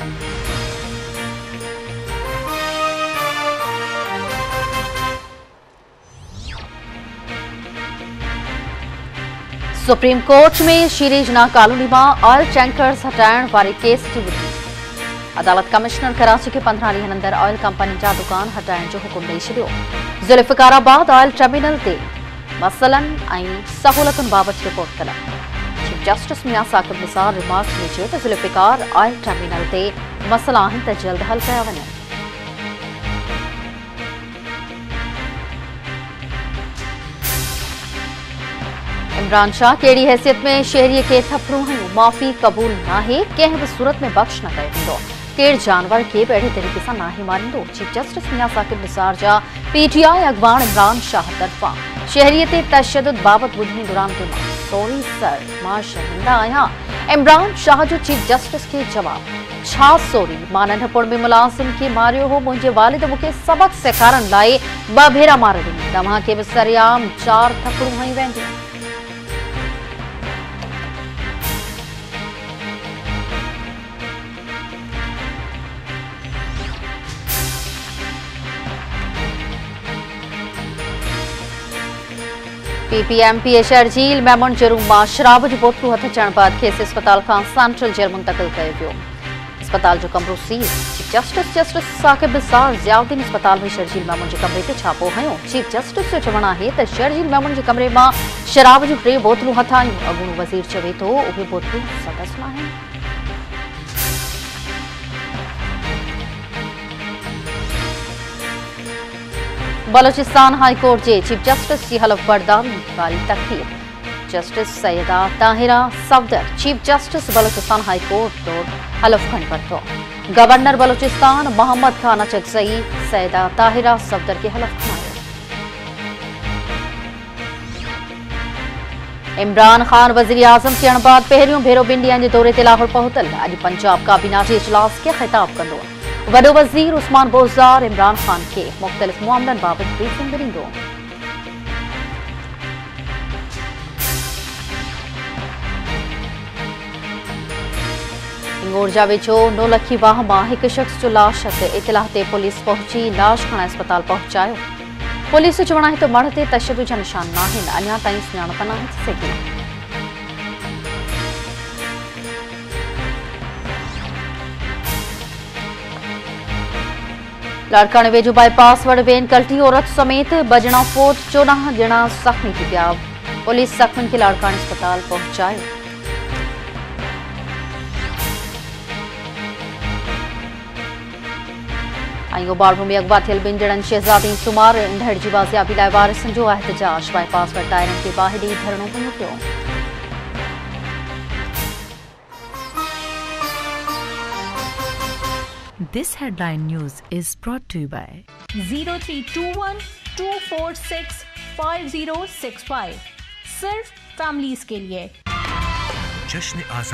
Supreme Court में शीरीजना colony में ऑयल टैंकर्स हटाइण वारे केस की ॿुधी। अदालत कमिश्नर कराची के 15 ॾींहनि अंदर ऑयल कंपनी जा दुकान हटाइण जो हुकुम ॾेई छॾियो। ज़ुल्फ़िकाराबाद ऑयल टर्मिनल ते मसइलनि ऐं सहूलतुनि बाबति रिपोर्ट तलब। Chief justice Mian Saqib Nisar remarks में चयो त ज़ुल्फ़िकार ऑयल टर्मिनल ते मसइला आहिनि त जल्द हल कया वञनि। इमरान शाह कहिड़ी हैसियत में शहरीअ खे थपड़ूं हयूं, माफ़ी क़बूल नाहे, कंहिं बि सूरत में बख़्श न कयो वेंदो। केरु जानवर खे बि अहिड़े तरीक़े सां नाहे मारींदो। चीफ जस्टिस मियां साकिब निसार जा पीटीआई अॻवान इमरान शाह तरफ़ां शहरीअ ते तशद्दुद बाबति ॿुधणी दौरान सॉरी सर, मां शर्मिंदा आहियां। इमरान शाह जो चीफ जस्टिस खे जवाब, छा सॉरी, मां नंढपण में मुलाज़िम खे मारियो हो, मुंहिंजे वालिद मूंखे सबक़ सेखारण लाइ 2 भेरा मार ॾिनी, तव्हांखे बि सरेआम 4 थपड़ूं हयूं वेंदियूं। पीपीएमपी शर्जील मेमन जे रूम में शराब जो बोतलू हथ अचण बाद खेस अस्पताल का सेंट्रल जेल मुंतकिल किया वियो। अस्पताल जो कमरो सील। चीफ जस्टिस साकिब निसार ज़ियाउद्दीन अस्पताल में शर्जील मेमन के कमरे ते छापो हयो। चीफ जस्टिस जो चवण है त शर्जील मेमन के कमरे में शराब जो 3 बोतलू हथ आयूं। अॻूणो वज़ीर चवे तो उहे बोतलू सदस न आहिनि। बलोचिस्तान हाई कोर्ट के चीफ जस्टिस की हलफ बर्दारी वाली तकरीर। Justice Syeda Tahira Safdar chief justice Balochistan high court तौर हलफ खणी वरितो। गवर्नर बलोचिस्तान मोहम्मद खान अचकज़ई सैयदा ताहिरा सफदर के हलफ खणायो। इमरान खान वज़ीर आज़म थियण बाद पहिरियों भेरो 2 ॾींहनि जे दौरे ते लाहौर पहुतल। अॼु पंजाब काबीना जे इजलास के ख़िताब कंदो। वडो वज़ीर उस्मान बोज़दार इमरान खान के मुख़्तलिफ़ मामलन बाबत ब्रीफिंग ॾींदो। इंगोर जा वेझो नौलखी वाह मां हिकु शख़्स जो लाश ते इतलाह ते पुलिस पहुची लाश खणाए अस्पताल पहुचायो। पुलिस जो चवण आहे त मढ़ ते तशद्दुद जा निशान नाहिनि, अञा ताईं सुञाणप नाहे थी सघी। लाड़काने वेझो बाईपास वड़ वेन कल्टी औरत समेत 2 ॼणा फोत, 14 ॼणा ज़ख्मी थी पिया। पुलिस ज़ख्मियुनि खे लाड़काने अस्पताल पहुचायो। ऐं ओबाड़ो में अगवा थियल 2 ॼणनि शहज़ादी सुमार ढड़ जी बाज़ियाबी लाइ वारिसनि जो एहतजाज। बाईपास वटि टायरनि खे बाहि ॾेई धरणो कयो पियो। This headline news is brought to you by 0321-246-5065 सिर्फ फैमिलीज के लिए। जश्न आज़ादी।